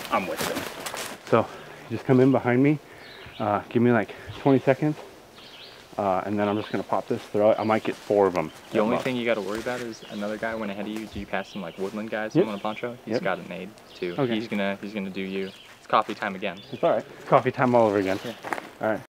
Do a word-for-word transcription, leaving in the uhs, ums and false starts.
I'm with it. So just come in behind me, uh, give me like twenty seconds, uh, and then I'm just gonna pop this, throw it. I might get four of them. The only thing you got to worry about is another guy went ahead of you. Do you pass some like woodland guys? Yep. Someone a poncho? He's Yep. got a nade too. Okay. He's gonna he's gonna do you. It's coffee time again. It's all right. Coffee time all over again. Yeah. All right.